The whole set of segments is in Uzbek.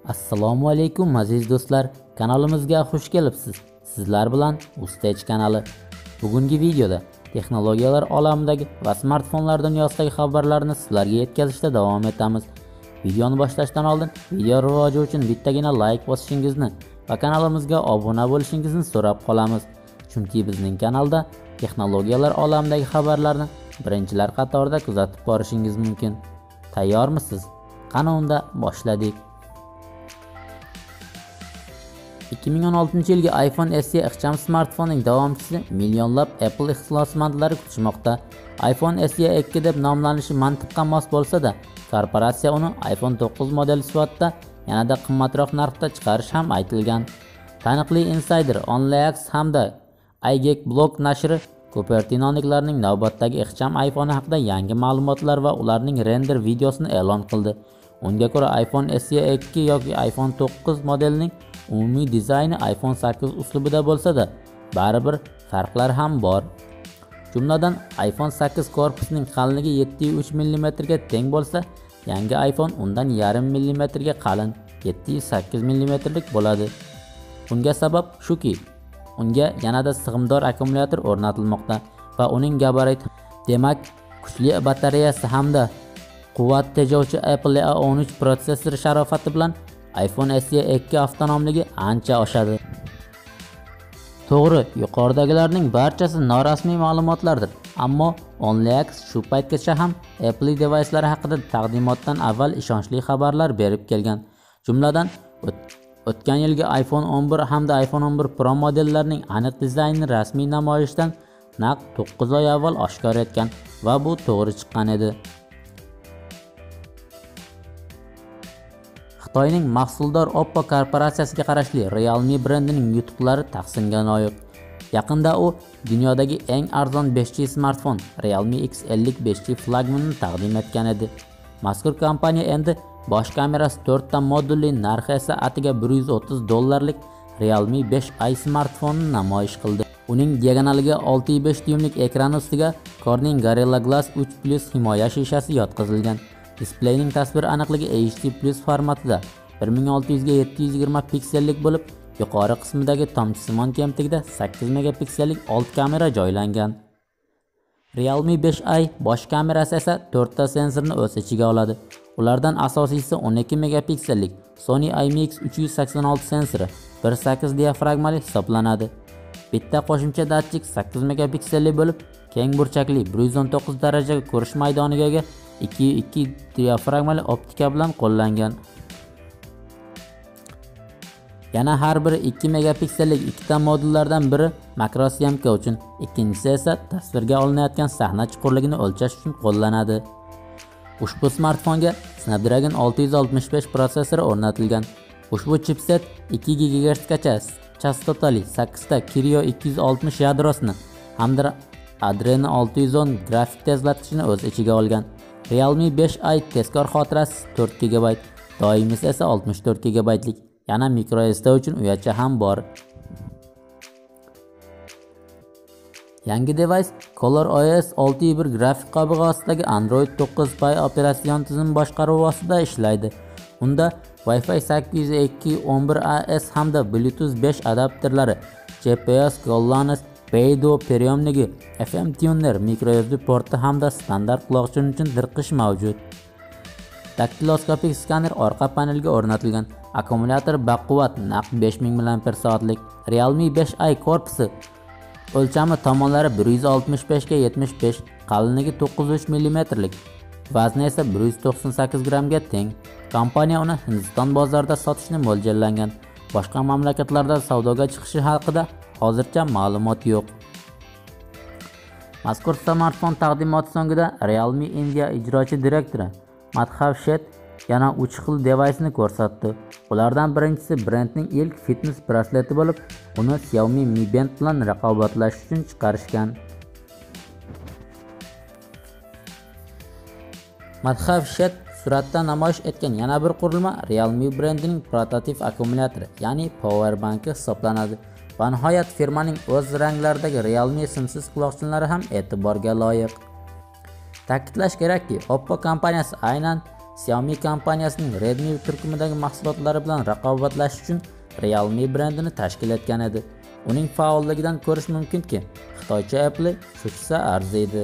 Assalomu alaykum aziz do'stlar, kanalimizga xush kelibsiz. Sizlar bilan Ustage kanali. Bugungi videoda texnologiyalar olamidagi va smartfonlar dunyosidagi xabarlarni sizlarga yetkazishda davom etamiz. Videoni boshlashdan oldin video rivoji uchun bittagina like bosishingizni va kanalimizga obuna bo'lishingizni so'rab qolamiz. Chunki bizning kanalda texnologiyalar olamidagi xabarlarni birinchilar qatorida kuzatib borishingiz mumkin. Tayyormisiz? Qani unda boshladik. 2016-yilgi iPhone SE ixcham smartfonning davomchisi millionlab Apple ixlosmandlari kutishmoqda. iPhone SE 2 deb nomlanishi mantiqqa mos bo'lsa-da, korporatsiya uni iPhone 9 modeli sifatida yanada qimmatroq narxda chiqarish ham aytilgan. Taniqli insider OnlyX hamda iGeekBlog nashri Cupertino'liklarning navbatdagi ixcham iPhone haqida yangi ma'lumotlar va ularning render videosini e'lon qildi. Unga ko'ra iPhone SE 2 yoki iPhone 9 modelining umumiy dizayni iPhone 8 uslubida bo'lsa-da, baribir farqlar ham bor. Jumladan, iPhone 8 korpusining qalinligi 7,3 mm ga teng bo'lsa, yangi iPhone undan 0,5 mm ga qalin 7,8 mm lik bo'ladi. Bunga sabab shuki, unga yanada sig'imdor akkumulyator o'rnatilmoqda va uning gabariti, demak, kuchli batareyasi hamda quvvat tejovchi Apple A13 protsessori sharofati bilan iPhone SE 2 avtonomligi ancha oshadi. To'g'ri, yuqoridagilarning barchasi norasmiy ma'lumotlardir, ammo OnlyX shu paytgacha ham Apple device'lari haqida taqdimotdan avval ishonchli xabarlar berib kelgan. Jumladan, o'tgan yilgi iPhone 11 hamda iPhone 11 Pro modellarining aniq dizaynini rasmiy namoyishdan naq 9 oy avval oshkor etgan va bu to'g'ri chiqqan edi. Xitoyning mahsuldor Oppo korporatsiyasiga qarashli Realme brendining yutuqlari tahsinga loyiq. Yaqinda u dunyodagi eng arzon 5G smartfon Realme X50 5G flagmanini taqdim etgan edi. Mazkur kompaniya endi bosh kamerasi 4 ta modulli, narxi esa atiga $130 Realme 5i smartfonini namoyish qildi. Uning diagonaliga 6,5 dyumlik ekrani ustiga Corning Gorilla Glass 3 Plus himoya shishasi yotqizilgan. Displeyning tasvir aniqligi HD+ formatida 1600 ga 720 piksellik bo'lib, yuqori qismidagi tomchisimon kemtikda 8 megapiksellik old kamera joylangan. Realme 5i bosh kamerasi esa 4 ta sensorni o'z ichiga oladi. Ulardan asosiysi 12 megapiksellik Sony IMX 386 sensori 1.8 diafragmali hisoblanadi. Bitta qo'shimcha datchik 8 megapiksellik bo'lib, keng burchakli 119 darajaga ko'rish maydoniga ega 2.2 diafragmali optika bilan qo'llangan. Yana har biri 2 megapiksellik ikkita modullardan biri makrosyomka uchun, ikkinchisi esa tasvirga olinayotgan sahna chuqurligini o'lchash uchun qo'llanadi. Ushbu smartfonga Snapdragon 665 protsessori o'rnatilgan. Ushbu chipset 2 GHz gacha chastotali 8 ta Kirio 260 yadrosini hamda Adreno 610 grafik tezlatkichini o'z ichiga olgan. Realme 5i tezkor xotirasi 4 GB, doimisi esa 64 GB lik. Yana microSD uchun uyacha ham bor. Yangi device ColorOS 6.1 grafik qobig'asidagi Android 9 Pie operatsion tizim boshqaruvi ostida ishlaydi. Unda Wi-Fi 802.11as hamda Bluetooth 5 adapterlari, GPS, GLONASS, Beidou priyomnigi, FM tuner, microSD porti hamda standart quloqchin uchun dirqish mavjud. Daktiloskopik skaner orqa panelga o'rnatilgan. Akkumulyator baquvvat naq 5000 mAh. Realme 5i korpusi o'lchami tomonlari 165 ga 75, qalinligi 9,3 mm lik, vazni esa 198 grammga teng. Kompaniya uni Hindiston bozorida sotishni mo'ljallangan. Boshqa mamlakatlarda savdoga chiqishi haqida hozircha ma'lumot yo'q. Mazkur smartfon taqdimoti so'ngida Realme India ijrochi direktori Madhav Sheth yana 3 xil device'ni ko'rsatdi. Ulardan birinchisi brendning ilk fitness brasleti bo'lib, uni Xiaomi Mi Band bilan raqobatlash uchun chiqarishgan. Madhav Sheth suratda namoyish etgan yana bir qurilma Realme brendining prototip akkumulyatori, ya'ni power banki hisoblanadi. Va nihoyat firmaning o'z ranglaridagi Realme simsiz quloqchinlari ham e'tiborga loyiq. Ta'kidlash kerakki, Oppo kompaniyasi aynan Xiaomi kompaniyasining Redmi turkumidagi mahsulotlari bilan raqobatlashish uchun Realme brendini tashkil etgan edi. Uning faolligidan ko'rish mumkinki, Xitoycha Apple cho'chisa arziydi.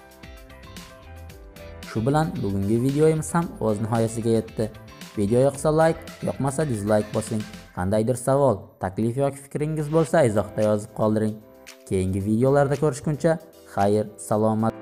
Shu bilan bugungi videomiz ham o'z nihoyasiga yetdi. Video yoqsa like, yoqmasa dislike bosing. Qandaydir savol, taklif yoki fikringiz bo'lsa izohda yozib qoldiring. Keyingi videolarda ko'rishguncha, xayr, salomat.